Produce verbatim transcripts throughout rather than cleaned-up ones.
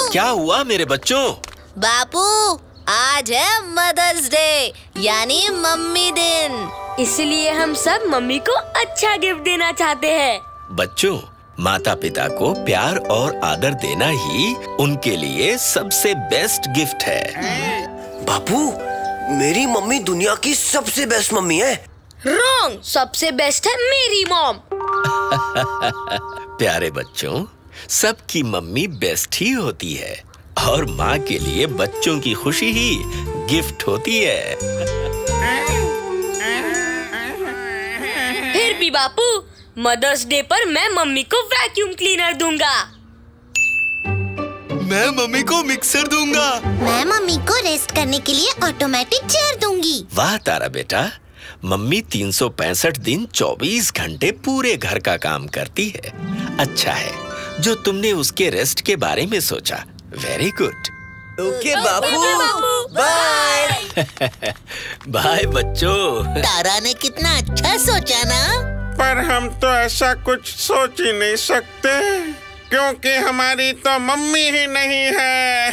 क्या हुआ मेरे बच्चों? बापू, आज है मदर्स डे, यानी मम्मी दिन। इसलिए हम सब मम्मी को अच्छा गिफ्ट देना चाहते हैं। बच्चों, माता पिता को प्यार और आदर देना ही उनके लिए सबसे बेस्ट गिफ्ट है। बापू, मेरी मम्मी दुनिया की सबसे बेस्ट मम्मी है। रॉन्ग, सबसे बेस्ट है मेरी मॉम। प्यारे बच्चों, सबकी मम्मी बेस्ट ही होती है और माँ के लिए बच्चों की खुशी ही गिफ्ट होती है। फिर भी बापू, मदर्स डे पर मैं मम्मी को वैक्यूम क्लीनर दूंगा। मैं मम्मी को मिक्सर दूंगा। मैं मम्मी को रेस्ट करने के लिए ऑटोमेटिक चेयर दूंगी। वाह तारा बेटा, मम्मी तीन सौ पैंसठ दिन चौबीस घंटे पूरे घर का काम करती है। अच्छा है जो तुमने उसके रेस्ट के बारे में सोचा। Very good. ओके बापू, बाय। बाय बच्चों। तारा ने कितना अच्छा सोचा ना। पर हम तो ऐसा कुछ सोच ही नहीं सकते क्योंकि हमारी तो मम्मी ही नहीं है।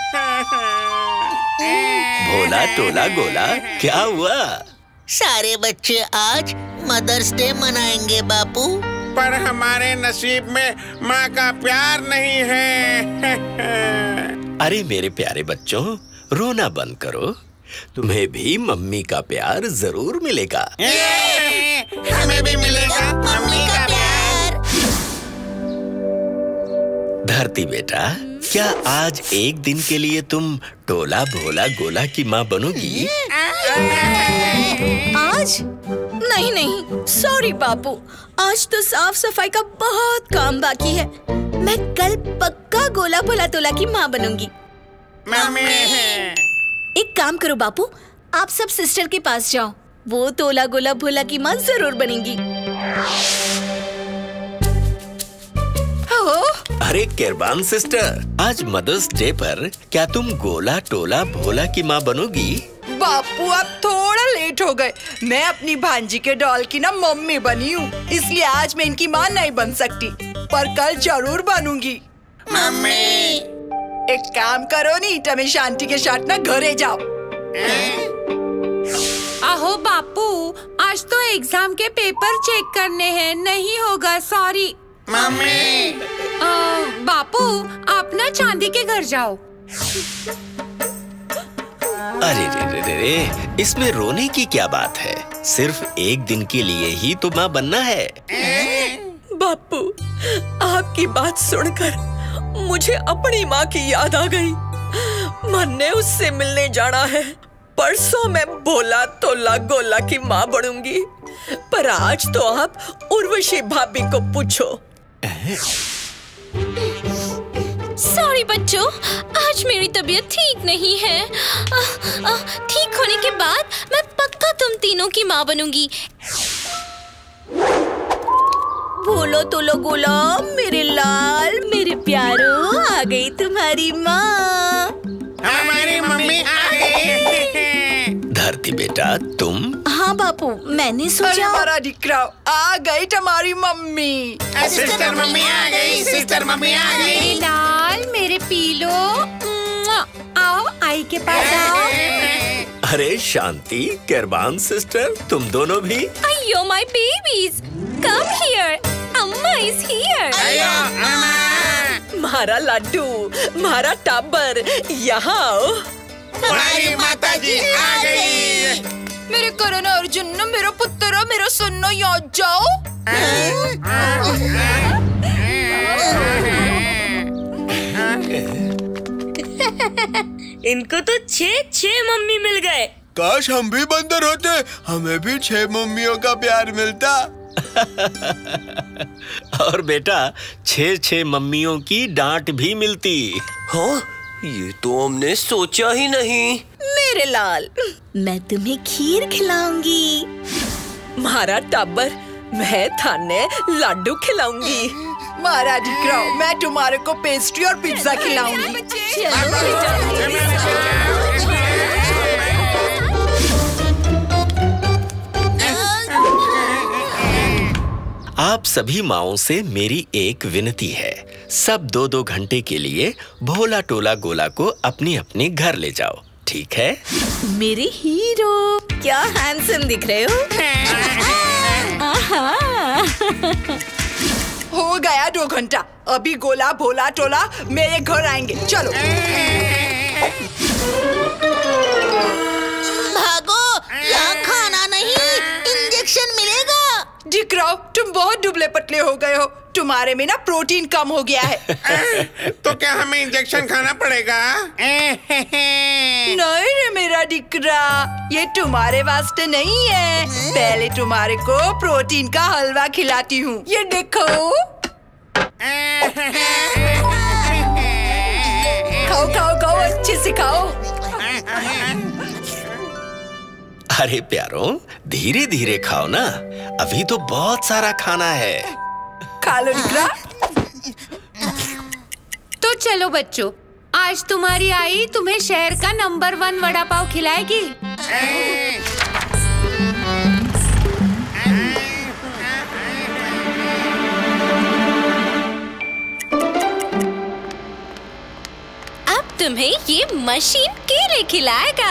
भोला टोला गोला, क्या हुआ? सारे बच्चे आज मदर्स डे मनाएंगे बापू। पर हमारे नसीब में माँ का प्यार नहीं है। अरे मेरे प्यारे बच्चों, रोना बंद करो। तुम्हें भी मम्मी का प्यार जरूर मिलेगा। हमें भी मिलेगा मम्मी का प्यार। धरती बेटा, क्या आज एक दिन के लिए तुम टोला भोला गोला की माँ बनोगी? आज? नहीं नहीं, सॉरी बापू, आज तो साफ सफाई का बहुत काम बाकी है। मैं कल पक्का गोला भोला तोला की माँ बनूंगी। मम्मी। एक काम करो बापू, आप सब सिस्टर के पास जाओ, वो तोला गोला भोला की माँ जरूर बनेंगी। अरे केरबान सिस्टर, आज मदर्स डे पर क्या तुम गोला टोला भोला की माँ बनोगी? बापू आप थोड़ा लेट हो गए। मैं अपनी भांजी के डॉल की ना मम्मी बनी हूँ, इसलिए आज मैं इनकी माँ नहीं बन सकती, पर कल जरूर बनूंगी। मम्मी। एक काम करो नी, टमी शांति के साथ ना घरे जाओ। आहो बापू, आज तो एग्जाम के पेपर चेक करने हैं, नहीं होगा, सॉरी। मम्मी। बापू आप ना चांदी के घर जाओ। अरे रे रे रे रे, इसमें रोने की क्या बात है? सिर्फ एक दिन के लिए ही तो माँ बनना है। बापू, आपकी बात सुनकर मुझे अपनी माँ की याद आ गई। मन ने उससे मिलने जाना है। परसों मैं भोला तोला गोला की माँ बनूंगी, पर आज तो आप उर्वशी भाभी को पूछो। सॉरी बच्चों, आज मेरी तबीयत ठीक नहीं है। आ, आ, ठीक होने के बाद मैं पक्का तुम तीनों की माँ बनूंगी। बोलो तोलो गोला, मेरे लाल, मेरे प्यारो, आ गई तुम्हारी माँ। हमारी मम्मी आ गई। धरती बेटा, तुम? हाँ बापू, मैंने सोचा। हमारा दिकरा आ गई तुम्हारी मम्मी। सिस्टर मम्मी आ गई, सिस्टर मम्मी आ गई। लाल, मेरे पीलो, आओ आई के पास आओ। अरे शांति, केरबान सिस्टर, तुम दोनों भी? अयो माय बेबीज, कम हियर, अम्मा इज हियर। अयो अम्मा। मारा लड्डू, मारा टाबर, यहाँ आओ। हमारी माताजी आ गई। मेरे करण अर्जुन, मेरा पुत्र, मेरा सुन्नो, याद जाओ। इनको तो छह छह मम्मी मिल गए। काश हम भी बंदर होते, हमें भी छह मम्मियों का प्यार मिलता। और बेटा, छह छह मम्मियों की डांट भी मिलती। हाँ, ये तो हमने सोचा ही नहीं। मेरे लाल, मैं तुम्हें खीर खिलाऊंगी। मारा टाबर, मैं थाने लड्डू खिलाऊंगी। मारा दिकरा, मैं तुम्हारे को पेस्ट्री और पिज्जा खिलाऊंगी। आप सभी माओं से मेरी एक विनती है, सब दो दो घंटे के लिए भोला टोला गोला को अपनी अपनी घर ले जाओ, ठीक है? मेरे हीरो, क्या हैंडसम दिख रहे हो। हो गया दो घंटा, अभी गोला भोला टोला मेरे घर आएंगे। चलो भागो, यहाँ खाना नहीं, इंजेक्शन मिलेगा। दिख रहा हो, तुम बहुत दुबले पतले हो गए हो, तुम्हारे में ना प्रोटीन कम हो गया है। तो क्या हमें इंजेक्शन खाना पड़ेगा? नहीं रे मेरा दिकरा, ये तुम्हारे वास्ते नहीं है। पहले तुम्हारे को प्रोटीन का हलवा खिलाती हूँ, ये देखो। खाओ खाओ खाओ, अच्छे से खाओ। अरे प्यारों, धीरे धीरे खाओ ना, अभी तो बहुत सारा खाना है। खा लो दिकरा। तो चलो बच्चों, आज तुम्हारी आई तुम्हें शहर का नंबर वन वड़ा पाव खिलाएगी। अब तुम्हें ये मशीन केले खिलाएगा।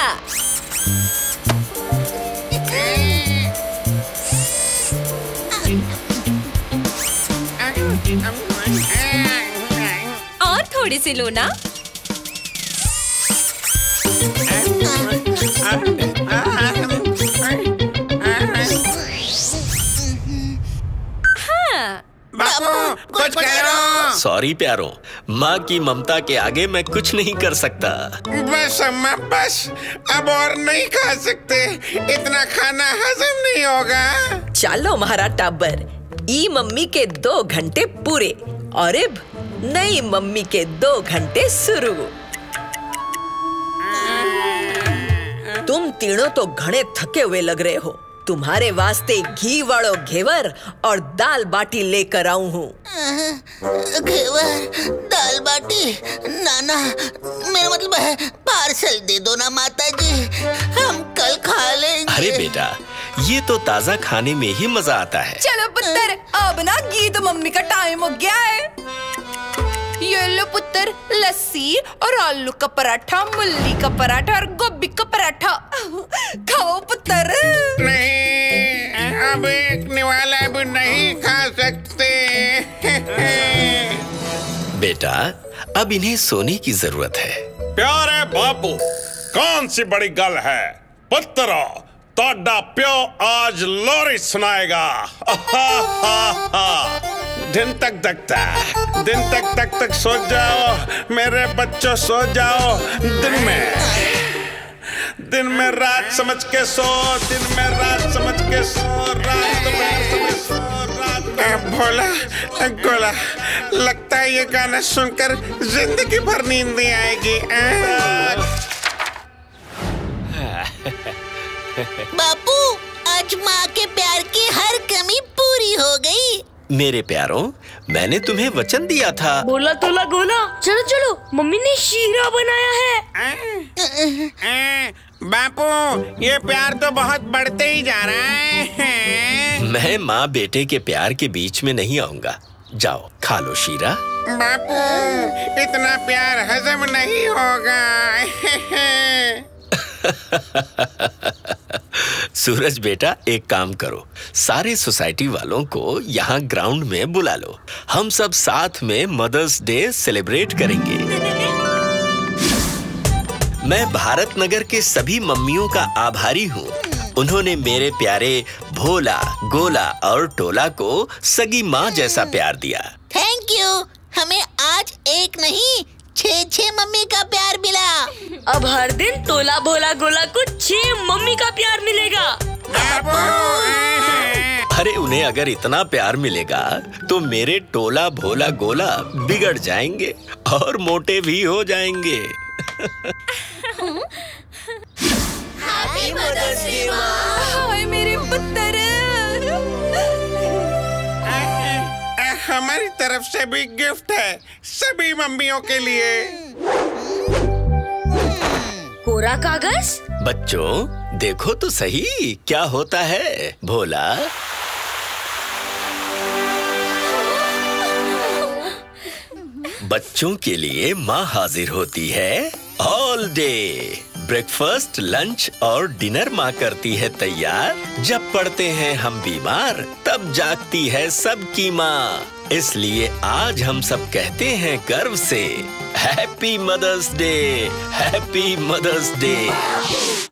और थोड़ी सी लो ना। हाँ। बापू, कुछ करो। सॉरी प्यारों, माँ की ममता के आगे मैं कुछ नहीं कर सकता। बस अम्मा बस, अब और नहीं खा सकते, इतना खाना हजम नहीं होगा। चलो महाराज टाबर, ई मम्मी के दो घंटे पूरे और अब नई मम्मी के दो घंटे शुरू। तुम तीनों तो घने थके हुए लग रहे हो, तुम्हारे वास्ते घी वालो घेवर और दाल बाटी लेकर आऊं हूँ। घेवर, दाल बाटी, नाना, मेरा मतलब है पार्सल दे दो ना माता जी, हम कल खा लेंगे। अरे बेटा, ये तो ताजा खाने में ही मजा आता है। चलो पुत्र, अब ना घी तो मम्मी का टाइम हो गया है। ये लो पुत्र, लस्सी और आलू का पराठा, मूली का पराठा और गोभी का पराठा। खाओ पुत्र। नहीं, अब एक निवाला भी नहीं खा सकते। बेटा, अब इन्हें सोने की जरूरत है। प्यारे बापू, कौन सी बड़ी गल है? पुत्र, तोड़ा प्यो आज लोरी सुनाएगा। दिन तक तकता, दिन तक तक तक सो जाओ मेरे बच्चों, सो जाओ। दिन में दिन में रात समझ के सो, दिन में रात समझ के सो, रात में समझ सो, रात। भोला गोला, लगता है ये गाना सुनकर जिंदगी भर नींद नहीं आएगी। बापू, आज माँ के प्यार की हर कमी पूरी हो गई। मेरे प्यारों, मैंने तुम्हें वचन दिया था। बोला तोला गोला, चलो चलो, मम्मी ने शीरा बनाया है। बापू, ये प्यार तो बहुत बढ़ते ही जा रहा है। मैं माँ बेटे के प्यार के बीच में नहीं आऊंगा। जाओ खा लो शीरा। बापू, इतना प्यार हजम नहीं होगा। सूरज बेटा, एक काम करो, सारे सोसाइटी वालों को यहाँ ग्राउंड में बुला लो, हम सब साथ में मदर्स डे सेलिब्रेट करेंगे। मैं भारत नगर के सभी मम्मियों का आभारी हूँ, उन्होंने मेरे प्यारे भोला, गोला और टोला को सगी माँ जैसा प्यार दिया। थैंक यू, हमें आज एक नहीं छह छह मम्मी का प्यार मिला। अब हर दिन टोला भोला गोला को छह मम्मी का प्यार मिलेगा। अरे उन्हें अगर इतना प्यार मिलेगा तो मेरे टोला भोला गोला बिगड़ जाएंगे और मोटे भी हो जाएंगे। हैप्पी मदर्स डे माँ। हाय मेरे पुत्र। हमारी तरफ से भी गिफ्ट है सभी मम्मियों के लिए। कोरा कागज। बच्चों देखो तो सही क्या होता है। भोला, बच्चों के लिए माँ हाजिर होती है ऑल डे। ब्रेकफास्ट, लंच और डिनर माँ करती है तैयार। जब पड़ते हैं हम बीमार, तब जागती है सबकी माँ। इसलिए आज हम सब कहते हैं गर्व से, happy Mother's Day, happy Mother's day.